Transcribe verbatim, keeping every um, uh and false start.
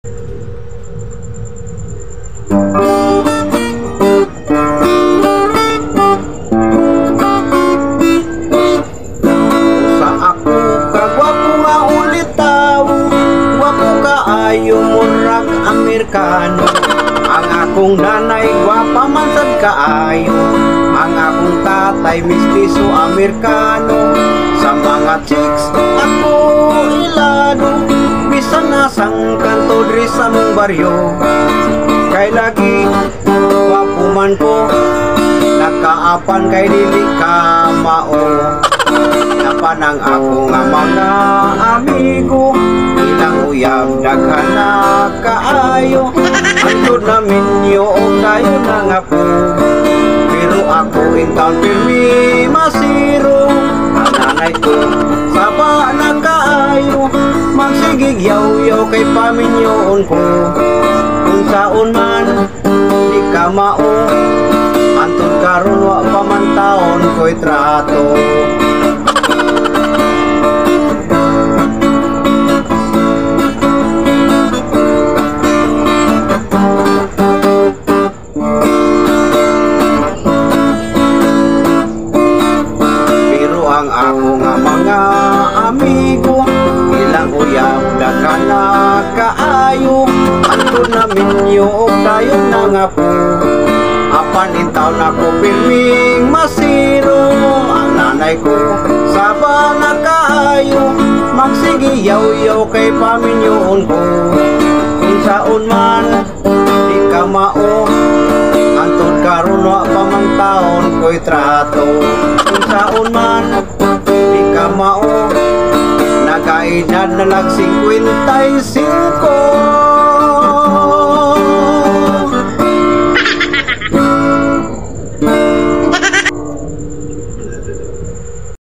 Sa ako kagwapo nga ulit tao, gwapo kaayo murag Amerikano. Ang akong nanay gwapa man sad kaayo, ang akong tatay mistiso Amerikano. Sa mga chicks ako ilado, bisan nasang kanto diri sa mong baryo. Kay lagi gwapo man ko, nakaapan kay dili ka mao. Napan ang ako nga mga amigo, ilang uyab daghan na kaayo. Antod namin yung dayo na nga po, pero ako in town pirmi masiro. Ang nanay ko saba na kaayo, magsigig yaw-yaw kay paminyoon ko. Kung saon man di ka mao, antod karon wa pa man taon ko'y trato. Ang ako nga mga amigo, ilang uyab daghan na kaayo. Antod namin yung dayo na nga po, apan in taon ako pirming masiro. Ang nanay ko saba na kaayo, magsigi yaw-yaw kay paminyoon ko. Kung saon man di ka mao, antod karon wa pa man taon ko'y trato. Kung saon man di ka mao, nagaedad na lang singkwenta y singko.